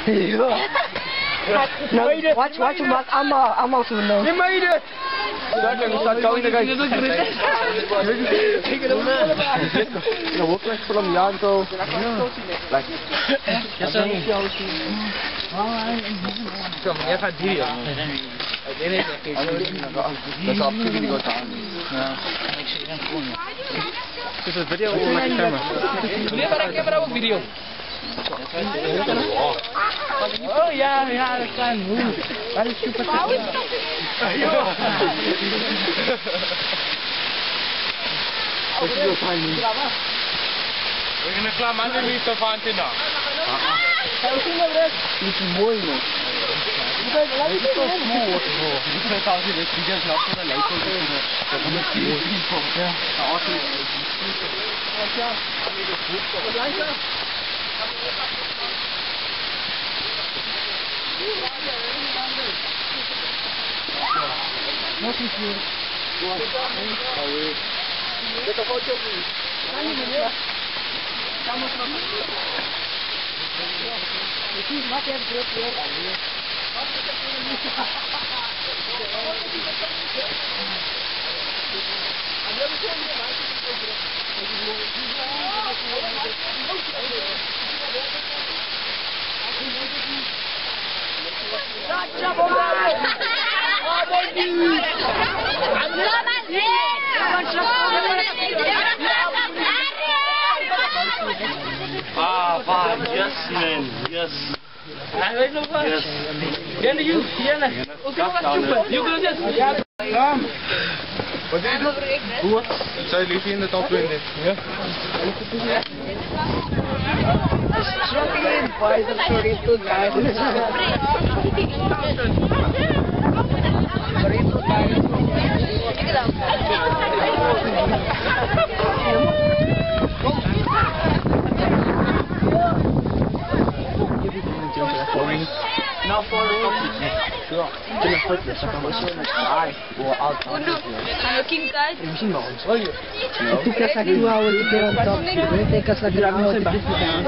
No, watch him, I'm also no. You made it! Start going again. Ja, wordt echt voor hem jaar zo. Kom, jij gaat hier. Dat is absoluut niet goed aan. Ja, ik zie het gewoon. Is het video of met de camera? Nee, maar ik heb er ook een video. Oh ja, dat kan. Dat is super. We gaan klaar man niet te van te nou. Dit is mooi man. Het is zo mooi. Ik weet al dat dit is nog voor de leuk is. Dat moet je zien van. Ja. Als je Nog iets meer. Dit is ook niet. Wat heb je weer? Yes man, yes. Hij weet nog wat. Yes. Jenne, you go this. Wat is het? Hoe? Zijn jullie in de top 20? Ja. Struggling by the 32 guys. 32 guys. Not for sure. Can I put this? I can show my eye or out. I'm looking guys. It took us like 2 hours to get on top. It will take us like 3 hours to get down.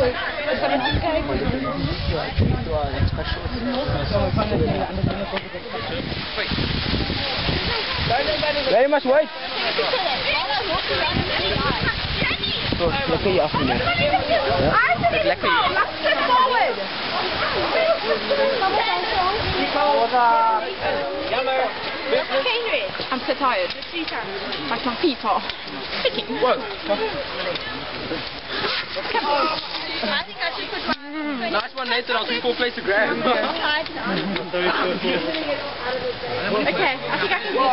Jij mag wait. Lekker je afnemen. Lekker je. I'm so tired. Like my feet are sticking. What? I think I should put my... Nice one, Nathan. I'll see you place to grab. Okay, I think I can do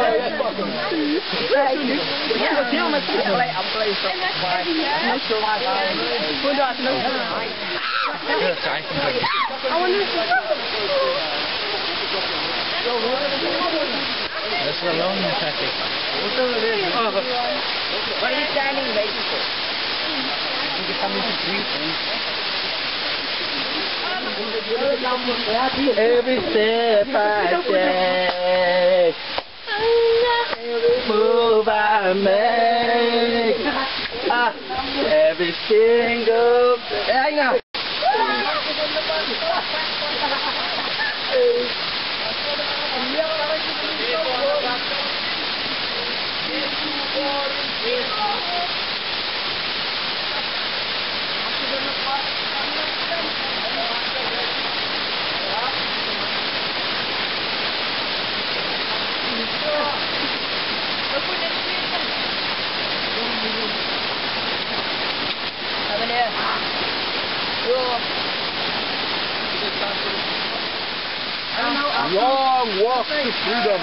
That's a long traffic. What are you standing waiting for? You can come into drink. Every step I take, every move I make, every single day. Now. Long walk to freedom.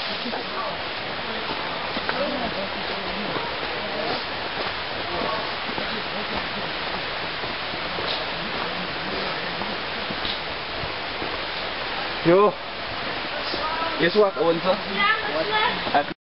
Jo, guess what, Onza?